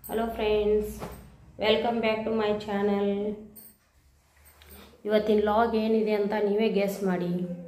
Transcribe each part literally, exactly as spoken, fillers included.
Hello friends, welcome back to my channel. ಇವತ್ತಿನ log ಏನಿದೆ ಅಂತ ನೀವೇ ಗೆಸ್ ಮಾಡಿ.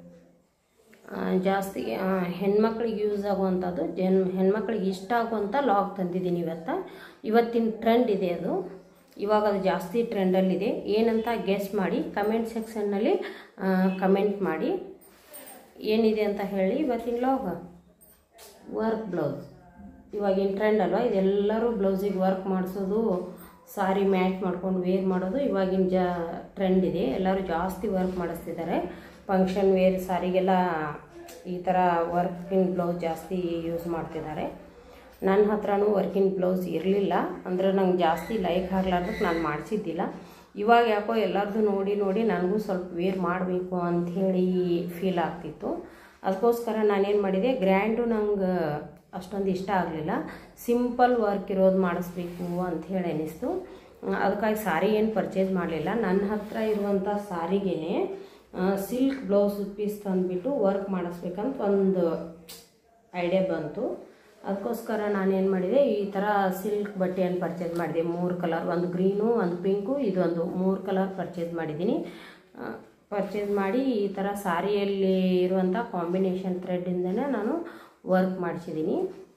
ಜಾಸ್ತಿ ಹೆಣ್ಮಕ್ಳಿಗೆ ಯೂಸ್ ಆಗುವಂಥದ್ದು, ಜನ್ ಹೆಣ್ಮಕ್ಳಿಗೆ ಇಷ್ಟ ಆಗುವಂಥ ಲಾಗ್ ತಂದಿದ್ದೀನಿ ಇವತ್ತು. ಇವತ್ತಿನ ಟ್ರೆಂಡ್ ಇದೆ ಅದು, ಇವಾಗ ಅದು ಜಾಸ್ತಿ ಟ್ರೆಂಡಲ್ಲಿದೆ. ಏನಂತ ಗೆಸ್ ಮಾಡಿ ಕಮೆಂಟ್ ಸೆಕ್ಷನ್ನಲ್ಲಿ ಕಮೆಂಟ್ ಮಾಡಿ ಏನಿದೆ ಅಂತ ಹೇಳಿ. ಇವತ್ತಿನ ಲಾಗ್ ವರ್ಕ್ ಬ್ಲೌಸ್ ಇವಾಗಿನ ಟ್ರೆಂಡ್ ಅಲ್ವಾ, ಇದೆಲ್ಲರೂ ಬ್ಲೌಸಿಗೆ ವರ್ಕ್ ಮಾಡಿಸೋದು, ಸಾರಿ ಮ್ಯಾಚ್ ಮಾಡ್ಕೊಂಡು ವೇರ್ ಮಾಡೋದು ಇವಾಗಿನ ಜಾ ಟ್ರೆಂಡ್ ಇದೆ. ಎಲ್ಲರೂ ಜಾಸ್ತಿ ವರ್ಕ್ ಮಾಡಿಸ್ತಿದ್ದಾರೆ. ಫಂಕ್ಷನ್ ವೇರ್ ಸಾರಿಗೆಲ್ಲ ಈ ಥರ ವರ್ಕಿನ್ ಬ್ಲೌಸ್ ಜಾಸ್ತಿ ಯೂಸ್ ಮಾಡ್ತಿದ್ದಾರೆ. ನನ್ನ ಹತ್ರನೂ ವರ್ಕಿನ್ ಬ್ಲೌಸ್ ಇರಲಿಲ್ಲ, ಅಂದರೆ ನಂಗೆ ಜಾಸ್ತಿ ಲೈಕ್ ಆಗ್ಲಾರ್ದಕ್ಕೆ ನಾನು ಮಾಡಿಸಿದ್ದಿಲ್ಲ. ಇವಾಗ ಯಾಕೋ ಎಲ್ಲರದ್ದು ನೋಡಿ ನೋಡಿ ನನಗೂ ಸ್ವಲ್ಪ ವೇರ್ ಮಾಡಬೇಕು ಅಂಥೇಳಿ ಫೀಲ್ ಆಗ್ತಿತ್ತು. ಅದಕ್ಕೋಸ್ಕರ ನಾನೇನು ಮಾಡಿದೆ, ಗ್ರ್ಯಾಂಡು ನಂಗೆ ಅಷ್ಟೊಂದು ಇಷ್ಟ ಆಗಲಿಲ್ಲ, ಸಿಂಪಲ್ ವರ್ಕ್ ಇರೋದು ಮಾಡಿಸ್ಬೇಕು ಅಂಥೇಳಿ ಅನ್ನಿಸ್ತು. ಅದಕ್ಕಾಗಿ ಸಾರಿ ಏನು ಪರ್ಚೇಸ್ ಮಾಡಲಿಲ್ಲ. ನನ್ನ ಹತ್ರ ಇರುವಂಥ ಸಾರಿಗೇ ಸಿಲ್ಕ್ ಬ್ಲೌಸ್ ಪೀಸ್ ತಂದುಬಿಟ್ಟು ವರ್ಕ್ ಮಾಡಿಸ್ಬೇಕಂತ ಒಂದು ಐಡಿಯಾ ಬಂತು. ಅದಕ್ಕೋಸ್ಕರ ನಾನೇನು ಮಾಡಿದೆ, ಈ ಥರ ಸಿಲ್ಕ್ ಬಟ್ಟೆಯನ್ನು ಪರ್ಚೇಸ್ ಮಾಡಿದೆ. ಮೂರು ಕಲರ್, ಒಂದು ಗ್ರೀನು, ಒಂದು ಪಿಂಕು, ಇದೊಂದು ಮೂರು ಕಲರ್ ಪರ್ಚೇಸ್ ಮಾಡಿದ್ದೀನಿ. ಪರ್ಚೇಸ್ ಮಾಡಿ ಈ ಥರ ಸಾರಿಯಲ್ಲಿ ಇರುವಂಥ ಕಾಂಬಿನೇಷನ್ ಥ್ರೆಡ್ಡಿಂದನೇ ನಾನು ವರ್ಕ್ ಮಾಡಿಸಿದ್ದೀನಿ.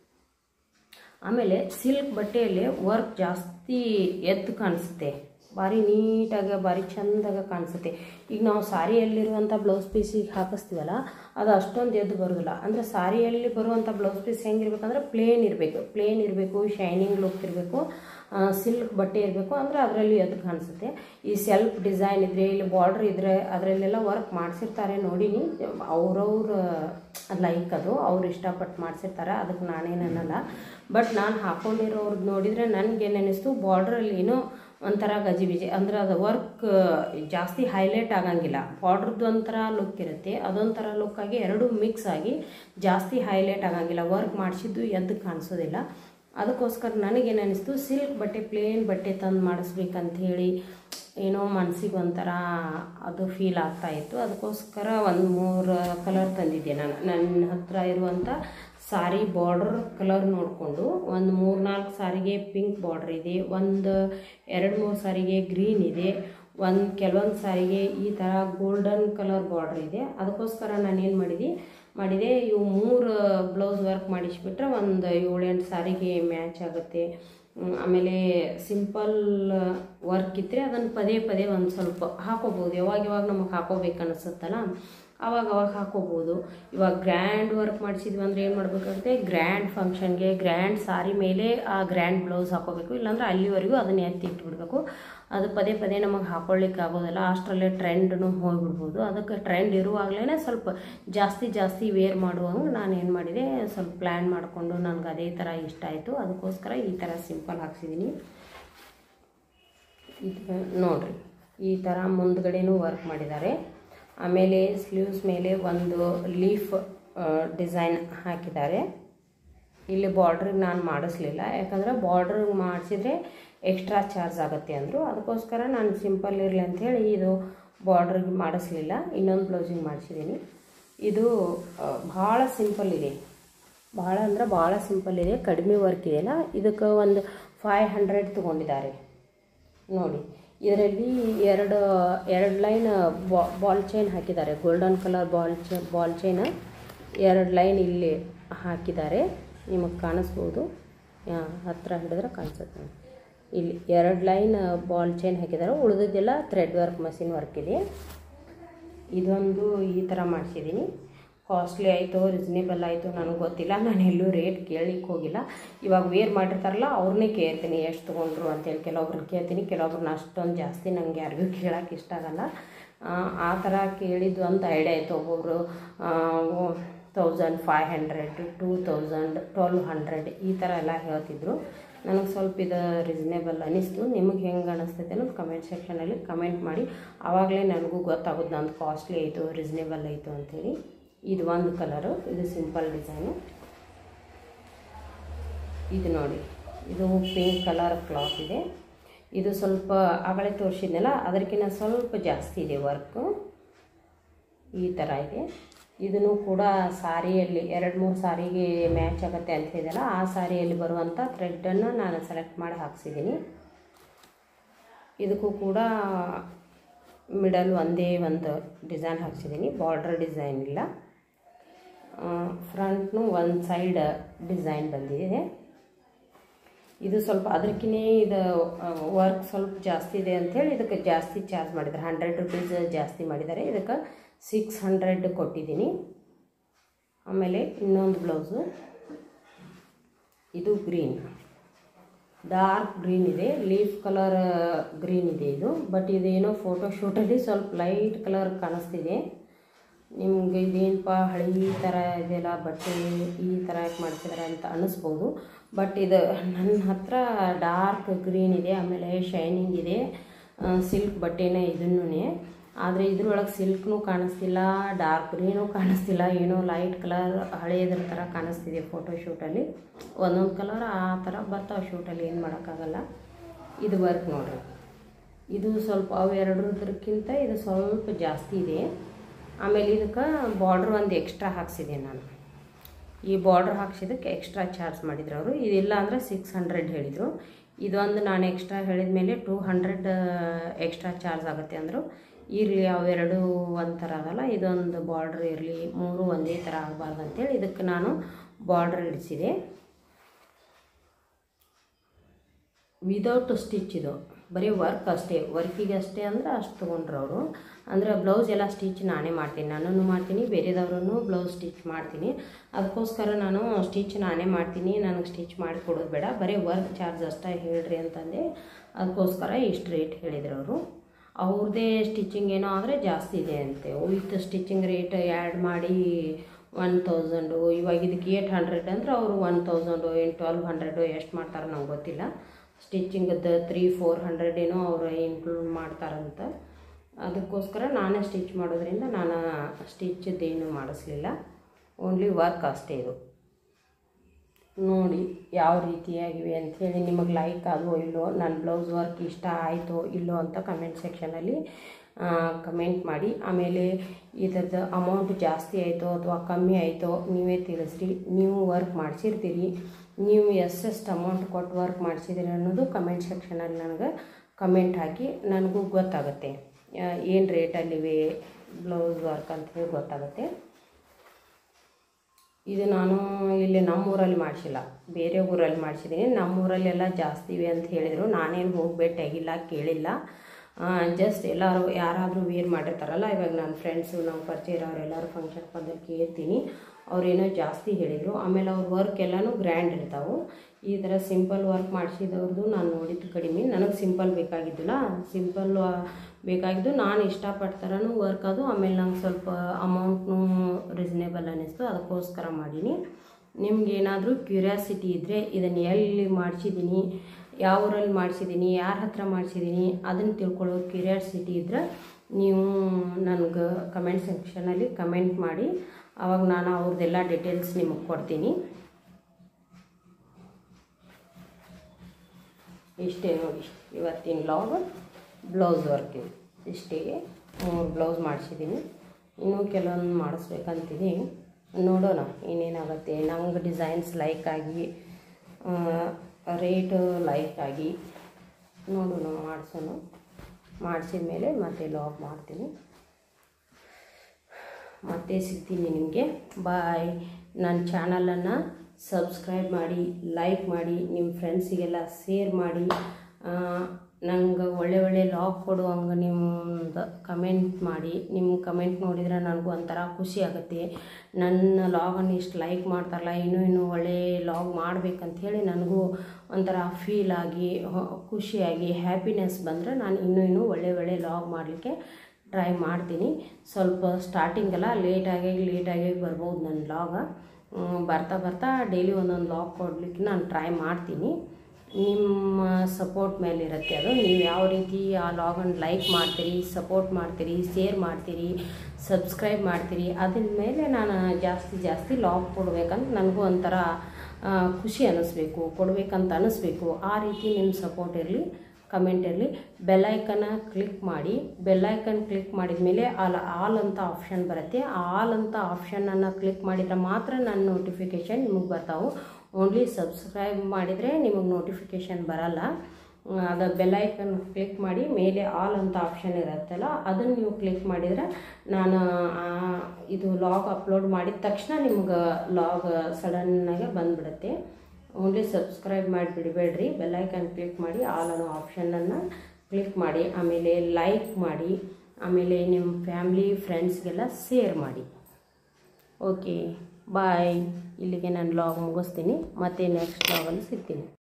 ಆಮೇಲೆ ಸಿಲ್ಕ್ ಬಟ್ಟೆಯಲ್ಲಿ ವರ್ಕ್ ಜಾಸ್ತಿ ಎದ್ದು ಕಾಣಿಸುತ್ತೆ, ಭಾರಿ ನೀಟಾಗಿ ಭಾರಿ ಚೆಂದಾಗ ಕಾಣಿಸುತ್ತೆ. ಈಗ ನಾವು ಸಾರಿಯಲ್ಲಿರುವಂಥ ಬ್ಲೌಸ್ ಪೀಸಿಗೆ ಹಾಕಿಸ್ತೀವಲ್ಲ, ಅದು ಅಷ್ಟೊಂದು ಎದ್ದು ಬರೋದಿಲ್ಲ. ಅಂದರೆ ಸಾರಿಯಲ್ಲಿ ಬರುವಂಥ ಬ್ಲೌಸ್ ಪೀಸ್ ಹೆಂಗಿರ್ಬೇಕಂದ್ರೆ ಪ್ಲೇನ್ ಇರಬೇಕು, ಪ್ಲೇನ್ ಇರಬೇಕು, ಶೈನಿಂಗ್ ಲುಕ್ ಇರಬೇಕು, ಸಿಲ್ಕ್ ಬಟ್ಟೆ ಇರಬೇಕು, ಅಂದರೆ ಅದರಲ್ಲಿ ಎದ್ದು ಕಾಣಿಸುತ್ತೆ. ಈ ಸೆಲ್ಫ್ ಡಿಸೈನ್ ಇದ್ದರೆ, ಇಲ್ಲಿ ಬಾರ್ಡ್ರ್ ಇದ್ದರೆ ಅದರಲ್ಲೆಲ್ಲ ವರ್ಕ್ ಮಾಡಿಸಿರ್ತಾರೆ ನೋಡಿನಿ. ಅವ್ರವ್ರ ಲೈಕ್ ಅದು, ಅವ್ರು ಇಷ್ಟಪಟ್ಟು ಮಾಡಿಸಿರ್ತಾರೆ, ಅದಕ್ಕೆ ನಾನೇನು ಅನ್ನಲ್ಲ. ಬಟ್ ನಾನು ಹಾಕ್ಕೊಂಡಿರೋರ್ದು ನೋಡಿದರೆ ನನಗೇನು ಅನ್ನಿಸ್ತು, ಬಾರ್ಡ್ರಲ್ಲಿ ಏನೋ ಒಂಥರ ಗಜಿಬಿಜಿ, ಅಂದರೆ ಅದು ವರ್ಕ್ ಜಾಸ್ತಿ ಹೈಲೈಟ್ ಆಗಂಗಿಲ್ಲ. ಬಾರ್ಡ್ರದ್ದು ಒಂಥರ ಲುಕ್ ಇರುತ್ತೆ, ಅದೊಂಥರ ಲುಕ್ ಆಗಿ ಎರಡೂ ಮಿಕ್ಸ್ ಆಗಿ ಜಾಸ್ತಿ ಹೈಲೈಟ್ ಆಗಂಗಿಲ್ಲ, ವರ್ಕ್ ಮಾಡಿಸಿದ್ದು ಎದ್ದು ಕಾಣಿಸೋದಿಲ್ಲ. ಅದಕ್ಕೋಸ್ಕರ ನನಗೇನು ಅನ್ನಿಸ್ತು, ಸಿಲ್ಕ್ ಬಟ್ಟೆ ಪ್ಲೇನ್ ಬಟ್ಟೆ ತಂದು ಮಾಡಿಸ್ಬೇಕಂತ ಹೇಳಿ ಏನೋ ಮನಸ್ಸಿಗೆ ಒಂಥರ ಅದು ಫೀಲ್ ಆಗ್ತಾಯಿತ್ತು. ಅದಕ್ಕೋಸ್ಕರ ಒಂದು ಮೂರು ಕಲರ್ ತಂದಿದ್ದೆ ನಾನು. ನನ್ನ ಹತ್ರ ಇರುವಂಥ ಸಾರಿ ಬಾರ್ಡರ್ ಕಲರ್ ನೋಡಿಕೊಂಡು ಒಂದು ಮೂರು ನಾಲ್ಕು ಸಾರಿಗೆ ಪಿಂಕ್ ಬಾರ್ಡ್ರ್ ಇದೆ, ಒಂದು ಎರಡು ಮೂರು ಸಾರಿಗೆ ಗ್ರೀನ್ ಇದೆ, ಒಂದು ಕೆಲವೊಂದು ಸಾರಿಗೆ ಈ ಥರ ಗೋಲ್ಡನ್ ಕಲರ್ ಬಾರ್ಡ್ರ್ ಇದೆ. ಅದಕ್ಕೋಸ್ಕರ ನಾನೇನು ಮಾಡಿದೆ ಮಾಡಿದೆ ಇವು ಮೂರು ಬ್ಲೌಸ್ ವರ್ಕ್ ಮಾಡಿಸ್ಬಿಟ್ರೆ ಒಂದು ಏಳೆಂಟು ಸಾರಿಗೆ ಮ್ಯಾಚ್ ಆಗುತ್ತೆ. ಆಮೇಲೆ ಸಿಂಪಲ್ ವರ್ಕ್ ಇದ್ದರೆ ಅದನ್ನು ಪದೇ ಪದೇ ಒಂದು ಸ್ವಲ್ಪ ಹಾಕೋಬೋದು. ಯಾವಾಗ ಯಾವಾಗ ನಮಗೆ ಹಾಕೋಬೇಕು ಅನಿಸುತ್ತಲ್ಲ ಆವಾಗ ಅವಾಗ ಹಾಕೋಬೋದು. ಇವಾಗ ಗ್ರ್ಯಾಂಡ್ ವರ್ಕ್ ಮಾಡಿಸಿದ್ವಿ ಅಂದರೆ ಏನು ಮಾಡಬೇಕಾಗುತ್ತೆ, ಗ್ರ್ಯಾಂಡ್ ಫಂಕ್ಷನ್ಗೆ ಗ್ರ್ಯಾಂಡ್ ಸಾರಿ ಮೇಲೆ ಆ ಗ್ರ್ಯಾಂಡ್ ಬ್ಲೌಸ್ ಹಾಕೋಬೇಕು. ಇಲ್ಲಾಂದ್ರೆ ಅಲ್ಲಿವರೆಗೂ ಅದನ್ನ ಎತ್ತಿ ಇಟ್ಬಿಡ್ಬೇಕು. ಅದು ಪದೇ ಪದೇ ನಮಗೆ ಹಾಕೊಳ್ಳಿಕ್ಕೆ ಆಗೋದಿಲ್ಲ, ಅಷ್ಟರಲ್ಲೇ ಟ್ರೆಂಡ್ನು ಹೋಗಿಬಿಡ್ಬೋದು. ಅದಕ್ಕೆ ಟ್ರೆಂಡ್ ಇರುವಾಗಲೇ ಸ್ವಲ್ಪ ಜಾಸ್ತಿ ಜಾಸ್ತಿ ವೇರ್ ಮಾಡುವಂಗೆ ನಾನು ಏನು ಮಾಡಿದೆ, ಸ್ವಲ್ಪ ಪ್ಲ್ಯಾನ್ ಮಾಡಿಕೊಂಡು ನನಗೆ ಅದೇ ಥರ ಇಷ್ಟ ಆಯಿತು. ಅದಕ್ಕೋಸ್ಕರ ಈ ಥರ ಸಿಂಪಲ್ ಹಾಕ್ಸಿದ್ದೀನಿ. ಇದು ನೋಡಿರಿ, ಈ ಥರ ಮುಂದ್ಗಡೆನೂ ವರ್ಕ್ ಮಾಡಿದ್ದಾರೆ. ಆಮೇಲೆ ಸ್ಲೀವ್ಸ್ ಮೇಲೆ ಒಂದು ಲೀಫ್ ಡಿಸೈನ್ ಹಾಕಿದ್ದಾರೆ. ಇಲ್ಲಿ ಬಾರ್ಡ್ರಿಗೆ ನಾನು ಮಾಡಿಸ್ಲಿಲ್ಲ, ಯಾಕಂದರೆ ಬಾರ್ಡ್ರಿಗೆ ಮಾಡಿಸಿದ್ರೆ ಎಕ್ಸ್ಟ್ರಾ ಚಾರ್ಜ್ ಆಗುತ್ತೆ ಅಂದರು. ಅದಕ್ಕೋಸ್ಕರ ನಾನು ಸಿಂಪಲ್ ಇರಲಿ ಅಂಥೇಳಿ ಇದು ಬಾರ್ಡ್ರಿಗೆ ಮಾಡಿಸ್ಲಿಲ್ಲ, ಇನ್ನೊಂದು ಬ್ಲೌಸಿಗೆ ಮಾಡಿಸಿದ್ದೀನಿ. ಇದು ಭಾಳ ಸಿಂಪಲ್ ಇದೆ, ಭಾಳ ಅಂದ್ರೆ ಭಾಳ ಸಿಂಪಲ್ ಇದೆ, ಕಡಿಮೆ ವರ್ಕ್ ಇದೆಯಲ್ಲ. ಇದಕ್ಕೆ ಒಂದು ಫೈವ್ ಹಂಡ್ರೆಡ್ ತೊಗೊಂಡಿದ್ದಾರೆ ನೋಡಿ. ಇದರಲ್ಲಿ ಎರಡು ಎರಡು ಲೈನ್ ಬಾಲ್ ಚೈನ್ ಹಾಕಿದ್ದಾರೆ, ಗೋಲ್ಡನ್ ಕಲರ್ ಬಾಲ್ ಚೈ ಬಾಲ್ ಚೈನ್ ಎರಡು ಲೈನ್ ಇಲ್ಲಿ ಹಾಕಿದ್ದಾರೆ. ನಿಮಗೆ ಕಾಣಿಸ್ಬೋದು, ಹತ್ತಿರ ಹಿಡಿದ್ರೆ ಕಾಣಿಸುತ್ತೆ. ಇಲ್ಲಿ ಎರಡು ಲೈನ್ ಬಾಲ್ ಚೈನ್ ಹಾಕಿದ್ದಾರೆ, ಉಳಿದಿದ್ದೆಲ್ಲ ಥ್ರೆಡ್ ವರ್ಕ್ ಮಷಿನ್ ವರ್ಕ್ ಇದೆ. ಇದೊಂದು ಈ ಥರ ಮಾಡಿಸಿದ್ದೀನಿ. ಕಾಸ್ಟ್ಲಿ ಆಯಿತು ರೀಸನೇಬಲ್ ಆಯಿತು ನನಗೆ ಗೊತ್ತಿಲ್ಲ, ನಾನು ಎಲ್ಲೂ ರೇಟ್ ಕೇಳಲಿಕ್ಕೆ ಹೋಗಿಲ್ಲ. ಇವಾಗ ವೇರ್ ಮಾಡಿರ್ತಾರಲ್ಲ ಅವ್ರನ್ನೇ ಕೇಳ್ತೀನಿ ಎಷ್ಟು ತೊಗೊಂಡ್ರು ಅಂತೇಳಿ. ಕೆಲವೊಬ್ರನ್ನ ಕೇಳ್ತೀನಿ, ಕೆಲವೊಬ್ರನ್ನ ಅಷ್ಟೊಂದು ಜಾಸ್ತಿ ನನಗೆ ಯಾರಿಗೂ ಕೇಳೋಕೆ ಇಷ್ಟ ಆಗಲ್ಲ. ಆ ಥರ ಕೇಳಿದ್ದು ಅಂತ ಐಡಿಯಾ ಆಯಿತು. ಒಬ್ಬೊಬ್ಬರು thousand five hundred two thousand twelve hundred ಈ ಥರ ಎಲ್ಲ ಹೇಳ್ತಿದ್ರು. ನನಗೆ ಸ್ವಲ್ಪ ಇದು ರೀಸನೇಬಲ್ ಅನ್ನಿಸ್ತು. ನಿಮಗೆ ಹೆಂಗೆ ಅನ್ನಿಸ್ತೈತೆ ಅನ್ನೋದು ಕಮೆಂಟ್ ಸೆಕ್ಷನಲ್ಲಿ ಕಮೆಂಟ್ ಮಾಡಿ, ಆವಾಗಲೇ ನನಗೂ ಗೊತ್ತಾಗೋದು ನಂದು ಕಾಸ್ಟ್ಲಿ ಆಯಿತು ರೀಸನೇಬಲ್ ಆಯಿತು ಅಂಥೇಳಿ. ಇದು ಒಂದು ಕಲರು, ಇದು ಸಿಂಪಲ್ ಡಿಸೈನು. ಇದು ನೋಡಿ, ಇದು ಪಿಂಕ್ ಕಲರ್ ಕ್ಲಾತ್ ಇದೆ. ಇದು ಸ್ವಲ್ಪ ಆಗಲೇ ತೋರಿಸಿದ್ನಲ್ಲ ಅದಕ್ಕಿಂತ ಸ್ವಲ್ಪ ಜಾಸ್ತಿ ಇದೆ ವರ್ಕು, ಈ ಥರ ಇದೆ. ಇದನ್ನು ಕೂಡ ಸಾರಿಯಲ್ಲಿ ಎರಡು ಮೂರು ಸಾರಿಗೆ ಮ್ಯಾಚ್ ಆಗುತ್ತೆ ಅಂತ ಹೇಳಿದೆಲ್ಲ ಆ ಸಾರಿಯಲ್ಲಿ ಬರುವಂಥ ಥ್ರೆಡ್ಡನ್ನು ನಾನು ಸೆಲೆಕ್ಟ್ ಮಾಡಿ ಹಾಕ್ಸಿದ್ದೀನಿ. ಇದಕ್ಕೂ ಕೂಡ ಮಿಡಲ್ ಒಂದೇ ಒಂದು ಡಿಸೈನ್ ಹಾಕ್ಸಿದ್ದೀನಿ, ಬಾರ್ಡರ್ ಡಿಸೈನ್ ಇಲ್ಲ. ಫ್ರಂಟ್ನು ಒಂದು ಸೈಡ್ ಡಿಸೈನ್ ಬಂದಿದೆ. ಇದು ಸ್ವಲ್ಪ ಅದಕ್ಕಿಂತ ಇದು ವರ್ಕ್ ಸ್ವಲ್ಪ ಜಾಸ್ತಿ ಇದೆ ಅಂಥೇಳಿ ಇದಕ್ಕೆ ಜಾಸ್ತಿ ಚಾರ್ಜ್ ಮಾಡಿದ್ದಾರೆ, ಹಂಡ್ರೆಡ್ ರುಪೀಸ್ ಜಾಸ್ತಿ ಮಾಡಿದ್ದಾರೆ. ಇದಕ್ಕೆ ಸಿಕ್ಸ್ ಹಂಡ್ರೆಡ್ ಕೊಟ್ಟಿದ್ದೀನಿ. ಆಮೇಲೆ ಇನ್ನೊಂದು ಬ್ಲೌಸು, ಇದು ಗ್ರೀನ್, ಡಾರ್ಕ್ ಗ್ರೀನ್ ಇದೆ, ಲೀಫ್ ಕಲರ್ ಗ್ರೀನ್ ಇದೆ ಇದು. ಬಟ್ ಇದೇನೋ ಫೋಟೋಶೂಟಲ್ಲಿ ಸ್ವಲ್ಪ ಲೈಟ್ ಕಲರ್ ಕಾಣಿಸ್ತಿದೆ. ನಿಮಗೆ ಇದೇನಪ್ಪ ಹಳಿ ಥರ ಇದೆಲ್ಲ ಬಟ್ಟೆ ಈ ಥರ ಯಾಕೆ ಮಾಡ್ತಿದ್ದಾರೆ ಅಂತ ಅನ್ನಿಸ್ಬೋದು. ಬಟ್ ಇದು ನನ್ನ ಹತ್ರ ಡಾರ್ಕ್ ಗ್ರೀನ್ ಇದೆ, ಆಮೇಲೆ ಶೈನಿಂಗ್ ಇದೆ, ಸಿಲ್ಕ್ ಬಟ್ಟೆನೇ ಇದನ್ನೂ. ಆದರೆ ಇದ್ರೊಳಗೆ ಸಿಲ್ಕ್ನೂ ಕಾಣಿಸ್ತಿಲ್ಲ, ಡಾರ್ಕ್ ಗ್ರೀನೂ ಕಾಣಿಸ್ತಿಲ್ಲ, ಏನೋ ಲೈಟ್ ಕಲರ್ ಹಳೆಯದ್ರ ಥರ ಕಾಣಿಸ್ತಿದೆ ಫೋಟೋಶೂಟಲ್ಲಿ. ಒಂದೊಂದು ಕಲರ್ ಆ ಥರ ಬರ್ತಾವೆ ಶೂಟಲ್ಲಿ, ಏನು ಮಾಡೋಕ್ಕಾಗಲ್ಲ. ಇದು ವರ್ಕ್ ನೋಡಿರಿ, ಇದು ಸ್ವಲ್ಪ ಅವು ಎರಡರದಕ್ಕಿಂತ ಇದು ಸ್ವಲ್ಪ ಜಾಸ್ತಿ ಇದೆ. ಆಮೇಲೆ ಇದಕ್ಕೆ ಬಾರ್ಡ್ರ್ ಒಂದು ಎಕ್ಸ್ಟ್ರಾ ಹಾಕ್ಸಿದೆ ನಾನು. ಈ ಬಾರ್ಡ್ರ್ ಹಾಕ್ಸಿದ್ದಕ್ಕೆ ಎಕ್ಸ್ಟ್ರಾ ಚಾರ್ಜ್ ಮಾಡಿದ್ರು ಅವರು. ಇದಿಲ್ಲ ಅಂದರೆ ಸಿಕ್ಸ್ ಹಂಡ್ರೆಡ್ ಹೇಳಿದರು. ಇದೊಂದು ನಾನು ಎಕ್ಸ್ಟ್ರಾ ಹೇಳಿದ ಮೇಲೆ ಟೂ ಹಂಡ್ರೆಡ್ ಎಕ್ಸ್ಟ್ರಾ ಚಾರ್ಜ್ ಆಗುತ್ತೆ ಅಂದರು. ಇರಲಿ, ಅವೆರಡು ಒಂದು ಥರ ಅದಲ್ಲ, ಇದೊಂದು ಬಾರ್ಡ್ರ್ ಇರಲಿ, ಮೂರು ಒಂದೇ ಥರ ಆಗಬಾರ್ದು ಅಂತೇಳಿ ಇದಕ್ಕೆ ನಾನು ಬಾರ್ಡ್ರ್ ಇಡಿಸಿದೆ. ವಿದೌಟ್ ಸ್ಟಿಚ್ ಇದು, ಬರೀ ವರ್ಕ್ ಅಷ್ಟೇ, ವರ್ಕಿಗೆ ಅಷ್ಟೇ ಅಂದರೆ ಅಷ್ಟು ತೊಗೊಂಡ್ರು ಅವರು. ಅಂದರೆ ಬ್ಲೌಸ್ ಎಲ್ಲ ಸ್ಟಿಚ್ ನಾನೇ ಮಾಡ್ತೀನಿ, ನಾನು ಮಾಡ್ತೀನಿ, ಬೇರೆದವ್ರೂ ಬ್ಲೌಸ್ ಸ್ಟಿಚ್ ಮಾಡ್ತೀನಿ. ಅದಕ್ಕೋಸ್ಕರ ನಾನು ಸ್ಟಿಚ್ ನಾನೇ ಮಾಡ್ತೀನಿ, ನನಗೆ ಸ್ಟಿಚ್ ಮಾಡಿ ಕೊಡೋದು ಬೇಡ, ಬರೀ ವರ್ಕ್ ಚಾರ್ಜ್ ಅಷ್ಟೇ ಹೇಳ್ರಿ ಅಂತಂದೆ. ಅದಕ್ಕೋಸ್ಕರ ಇಷ್ಟು ರೇಟ್ ಹೇಳಿದ್ರು ಅವರು. ಅವ್ರದ್ದೇ ಸ್ಟಿಚಿಂಗ್ ಏನೋ ಆದರೆ ಜಾಸ್ತಿ ಇದೆ ಅಂತೆ, ವಿತ್ ಸ್ಟಿಚಿಂಗ್ ರೇಟ್ ಆ್ಯಡ್ ಮಾಡಿ ಒನ್ ತೌಸಂಡು. ಇವಾಗ ಇದಕ್ಕೆ ಏಟ್ ಹಂಡ್ರೆಡ್ ಅಂದರೆ ಅವರು ಒನ್ ತೌಸಂಡು ಏನು ಟ್ವೆಲ್ವ್ ಹಂಡ್ರೆಡು ಎಷ್ಟು ಮಾಡ್ತಾರೋ ನಂಗೆ ಗೊತ್ತಿಲ್ಲ. ಸ್ಟಿಚಿಂಗದ್ದು ತ್ರೀ ಫೋರ್ ಹಂಡ್ರೆಡ್ ಏನೋ ಅವರು ಇನ್ಕ್ಲೂಡ್ ಮಾಡ್ತಾರಂತ. ಅದಕ್ಕೋಸ್ಕರ ನಾನೇ ಸ್ಟಿಚ್ ಮಾಡೋದ್ರಿಂದ ನಾನು ಸ್ಟಿಚ್ಚದ್ದೇನು ಮಾಡಿಸ್ಲಿಲ್ಲ, ಓನ್ಲಿ ವರ್ಕ್ ಅಷ್ಟೇ. ಇದು ನೋಡಿ ಯಾವ ರೀತಿಯಾಗಿವೆ ಅಂಥೇಳಿ, ನಿಮಗೆ ಲೈಕ್ ಆದೋ ಇಲ್ಲೋ, ನನ್ನ ಬ್ಲೌಸ್ ವರ್ಕ್ ಇಷ್ಟ ಆಯಿತೋ ಇಲ್ಲೋ ಅಂತ ಕಮೆಂಟ್ ಸೆಕ್ಷನಲ್ಲಿ ಕಮೆಂಟ್ ಮಾಡಿ. ಆಮೇಲೆ ಇದರದ್ದು ಅಮೌಂಟ್ ಜಾಸ್ತಿ ಆಯಿತೋ ಅಥವಾ ಕಮ್ಮಿ ಆಯಿತೋ ನೀವೇ ತಿಳಿಸ್ರಿ. ನೀವು ವರ್ಕ್ ಮಾಡಿಸಿರ್ತೀರಿ, ನೀವು ಎಷ್ಟೆಷ್ಟು ಅಮೌಂಟ್ ಕೊಟ್ಟು ವರ್ಕ್ ಮಾಡಿಸಿದ್ದೀರಿ ಅನ್ನೋದು ಕಮೆಂಟ್ ಸೆಕ್ಷನಲ್ಲಿ ನನಗೆ ಕಮೆಂಟ್ ಹಾಕಿ, ನನಗೂ ಗೊತ್ತಾಗುತ್ತೆ ಏನು ರೇಟಲ್ಲಿವೆ ಬ್ಲೌಸ್ ವರ್ಕ್ ಅಂತ ಹೇಳಿ ಗೊತ್ತಾಗುತ್ತೆ. ಇದು ನಾನು ಇಲ್ಲಿ ನಮ್ಮೂರಲ್ಲಿ ಮಾಡಿಸಿಲ್ಲ, ಬೇರೆ ಊರಲ್ಲಿ ಮಾಡಿಸಿದ್ದೀನಿ. ನಮ್ಮೂರಲ್ಲೆಲ್ಲ ಜಾಸ್ತಿ ಇವೆ ಅಂತ ಹೇಳಿದರು. ನಾನೇನು ಹೋಗಿ ಭೇಟಿಯಾಗಿಲ್ಲ, ಕೇಳಿಲ್ಲ. ಜಸ್ಟ್ ಎಲ್ಲರೂ ಯಾರಾದರೂ ವೇರ್ ಮಾಡಿರ್ತಾರಲ್ಲ, ಇವಾಗ ನನ್ನ ಫ್ರೆಂಡ್ಸು ನಾವು ಪರಿಚಯ ಇರೋರು ಎಲ್ಲರೂ ಫಂಕ್ಷನ್ ಬಂದಾಗ ಕೇಳ್ತೀನಿ, ಅವರೇನೋ ಜಾಸ್ತಿ ಹೇಳಿದರು. ಆಮೇಲೆ ಅವ್ರ ವರ್ಕ್ ಎಲ್ಲನೂ ಗ್ರ್ಯಾಂಡ್ ಇರ್ತಾವೆ. ಈ ಥರ ಸಿಂಪಲ್ ವರ್ಕ್ ಮಾಡಿಸಿದವ್ರದ್ದು ನಾನು ನೋಡಿದ್ದು ಕಡಿಮೆ. ನನಗೆ ಸಿಂಪಲ್ ಬೇಕಾಗಿದ್ದಿಲ್ಲ, ಸಿಂಪಲ್ ಬೇಕಾಗಿದ್ದು ನಾನು ಇಷ್ಟಪಟ್ಟ ಥರನೂ ವರ್ಕ್ ಅದು. ಆಮೇಲೆ ನಂಗೆ ಸ್ವಲ್ಪ ಅಮೌಂಟ್ನೂ ರೀಸನೇಬಲ್ ಅನ್ನಿಸ್ತು, ಅದಕ್ಕೋಸ್ಕರ ಮಾಡೀನಿ. ನಿಮ್ಗೇನಾದರೂ ಕ್ಯೂರಿಯಾಸಿಟಿ ಇದ್ದರೆ ಇದನ್ನು ಎಲ್ಲಿ ಮಾಡಿಸಿದ್ದೀನಿ, ಯಾವ ಊರಲ್ಲಿ ಮಾಡಿಸಿದ್ದೀನಿ, ಯಾರ ಹತ್ರ ಮಾಡಿಸಿದ್ದೀನಿ ಅದನ್ನು ತಿಳ್ಕೊಳ್ಳೋ ಕ್ಯೂರಿಯಾಸಿಟಿ ಇದ್ದರೆ ನೀವು ನನಗೆ ಕಮೆಂಟ್ ಸೆಕ್ಷನಲ್ಲಿ ಕಮೆಂಟ್ ಮಾಡಿ, ಆವಾಗ ನಾನು ಅವ್ರದ್ದೆಲ್ಲ ಡೀಟೇಲ್ಸ್ ನಿಮಗೆ ಕೊಡ್ತೀನಿ. ಇಷ್ಟೇ ನೋಡಿ ಇವತ್ತಿನ ಲಾಗ್ ಬ್ಲೌಸ್ ವರ್ಕ್. ಇಷ್ಟೇ ಮೂರು ಬ್ಲೌಸ್ ಮಾಡಿಸಿದ್ದೀನಿ, ಇನ್ನೂ ಕೆಲವೊಂದು ಮಾಡಿಸ್ಬೇಕಂತೀನಿ. ನೋಡೋಣ ಏನೇನಾಗುತ್ತೆ. ನಂಗೆ ಡಿಸೈನ್ಸ್ ಲೈಕ್ ಆಗಿ, ರೇಟು ಲೈಕ್ ಆಗಿ ನೋಡೋಣ, ಮಾಡಿಸೋಣ. ಮಾಡಿಸಿದ ಮೇಲೆ ಮತ್ತೆ ಲಾಗ್ ಮಾಡ್ತೀನಿ, ಮತ್ತೆ ಸಿಗ್ತೀನಿ ನಿಮಗೆ. ಬಾಯ್. ನನ್ನ ಚಾನಲನ್ನು ಸಬ್ಸ್ಕ್ರೈಬ್ ಮಾಡಿ, ಲೈಕ್ ಮಾಡಿ, ನಿಮ್ಮ ಫ್ರೆಂಡ್ಸಿಗೆಲ್ಲ ಶೇರ್ ಮಾಡಿ. ನಂಗೆ ಒಳ್ಳೆ ಒಳ್ಳೆ ಲಾಗ್ ಕೊಡುವಂಗೆ ನಿಮ್ಮದು ಕಮೆಂಟ್ ಮಾಡಿ. ನಿಮ್ಮ ಕಮೆಂಟ್ ನೋಡಿದರೆ ನನಗೂ ಒಂಥರ ಖುಷಿ ಆಗುತ್ತೆ. ನನ್ನ ಲಾಗನ್ನು ಇಷ್ಟು ಲೈಕ್ ಮಾಡ್ತಾರಲ್ಲ, ಇನ್ನೂ ಇನ್ನೂ ಒಳ್ಳೆ ಲಾಗ್ ಮಾಡಬೇಕಂಥೇಳಿ ನನಗೂ ಒಂಥರ ಫೀಲ್ ಆಗಿ, ಖುಷಿಯಾಗಿ, ಹ್ಯಾಪಿನೆಸ್ ಬಂದರೆ ನಾನು ಇನ್ನೂ ಇನ್ನೂ ಒಳ್ಳೆ ಒಳ್ಳೆ ಲಾಗ್ ಮಾಡಲಿಕ್ಕೆ ಟ್ರೈ ಮಾಡ್ತೀನಿ. ಸ್ವಲ್ಪ ಸ್ಟಾರ್ಟಿಂಗೆಲ್ಲ ಲೇಟಾಗಿ ಲೇಟಾಗಿ ಬರ್ಬೋದು ನನ್ನ ಲಾಗ. ಬರ್ತಾ ಬರ್ತಾ ಡೈಲಿ ಒಂದೊಂದು ಲಾಗ್ ಕೊಡಲಿಕ್ಕೆ ನಾನು ಟ್ರೈ ಮಾಡ್ತೀನಿ. ನಿಮ್ಮ ಸಪೋರ್ಟ್ ಮೇಲೆ ಇರುತ್ತೆ ಅದು. ನೀವು ಯಾವ ರೀತಿ ಆ ಲಾಗನ್ನು ಲೈಕ್ ಮಾಡ್ತೀರಿ, ಸಪೋರ್ಟ್ ಮಾಡ್ತೀರಿ, ಶೇರ್ ಮಾಡ್ತೀರಿ, ಸಬ್ಸ್ಕ್ರೈಬ್ ಮಾಡ್ತೀರಿ, ಅದ್ರ ಮೇಲೆ ನಾನು ಜಾಸ್ತಿ ಜಾಸ್ತಿ ಲಾಗ್ ಕೊಡಬೇಕಂತ ನನಗೂ ಒಂಥರ ಖುಷಿ ಅನ್ನಿಸ್ಬೇಕು, ಕೊಡಬೇಕಂತ ಅನ್ನಿಸ್ಬೇಕು. ಆ ರೀತಿ ನಿಮ್ಮ ಸಪೋರ್ಟ್ ಇರಲಿ. ಕಮೆಂಟಲ್ಲಿ. ಬೆಲ್ಲೈಕನ್ನ ಕ್ಲಿಕ್ ಮಾಡಿ. ಬೆಲ್ಲೈಕನ್ ಕ್ಲಿಕ್ ಮಾಡಿದ ಮೇಲೆ ಆಲ್ ಆಲ್ ಅಂತ ಆಪ್ಷನ್ ಬರುತ್ತೆ. ಆ ಆಲ್ ಅಂತ ಆಪ್ಷನನ್ನು ಕ್ಲಿಕ್ ಮಾಡಿದರೆ ಮಾತ್ರ ನನ್ನ ನೋಟಿಫಿಕೇಷನ್ ನಿಮಗೆ ಬರ್ತಾವೆ. ಓನ್ಲಿ ಸಬ್ಸ್ಕ್ರೈಬ್ ಮಾಡಿದರೆ ನಿಮಗೆ ನೋಟಿಫಿಕೇಷನ್ ಬರಲ್ಲ. ಅದು ಬೆಲ್ಲೈಕನ್ ಕ್ಲಿಕ್ ಮಾಡಿ ಮೇಲೆ ಆಲ್ ಅಂತ ಆಪ್ಷನ್ ಇರುತ್ತಲ್ಲ ಅದನ್ನು ನೀವು ಕ್ಲಿಕ್ ಮಾಡಿದರೆ ನಾನು ಇದು ಲಾಗ್ ಅಪ್ಲೋಡ್ ಮಾಡಿದ ತಕ್ಷಣ ನಿಮ್ಗೆ ಲಾಗ್ ಸಡನ್ನಾಗೆ ಬಂದುಬಿಡುತ್ತೆ. ಓನ್ಲಿ ಸಬ್ಸ್ಕ್ರೈಬ್ ಮಾಡಿ ಬಿಡಬೇಡ್ರಿ. ಬೆಲ್ಲೈಕನ್ ಕ್ಲಿಕ್ ಮಾಡಿ ಆಲ್ ಅನ್ನೋ ಆಪ್ಷನನ್ನು ಕ್ಲಿಕ್ ಮಾಡಿ. ಆಮೇಲೆ ಲೈಕ್ ಮಾಡಿ. ಆಮೇಲೆ ನಿಮ್ಮ ಫ್ಯಾಮ್ಲಿ ಫ್ರೆಂಡ್ಸ್ಗೆಲ್ಲ ಶೇರ್ ಮಾಡಿ. Okay bye. ಇಲ್ಲಿಗೆ ನಾನು ಲಾಗ್ ಮುಗಿಸ್ತೀನಿ. ಮತ್ತೆ ನೆಕ್ಸ್ಟ್ ಲಾಗಲ್ಲಿ ಸಿಗ್ತೀನಿ.